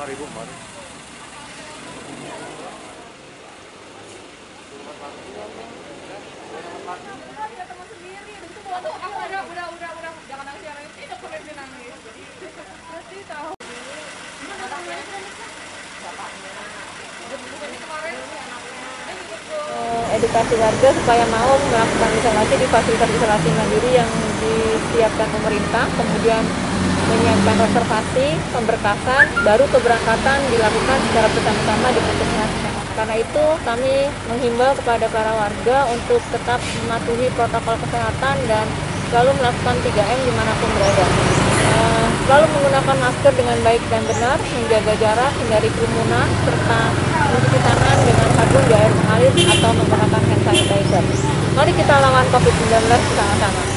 5.000 kemarin. Jangan nangis, jangan nangis. Ini keren dia nangis. Berarti tahu. Edukasi warga supaya mau melakukan isolasi di fasilitas isolasi mandiri yang disiapkan pemerintah, kemudian menyiapkan reservasi, pemberkasan, baru keberangkatan dilakukan secara bersama-sama di puskesmas. Karena itu kami menghimbau kepada para warga untuk tetap mematuhi protokol kesehatan dan selalu melakukan 3M dimanapun berada. Selalu menggunakan masker dengan baik dan benar, menjaga jarak, hindari kerumunan, serta mencuci tangan dengan sabun di air mengalir atau menggunakan hand sanitizer. Mari kita lawan COVID-19 bersama-sama.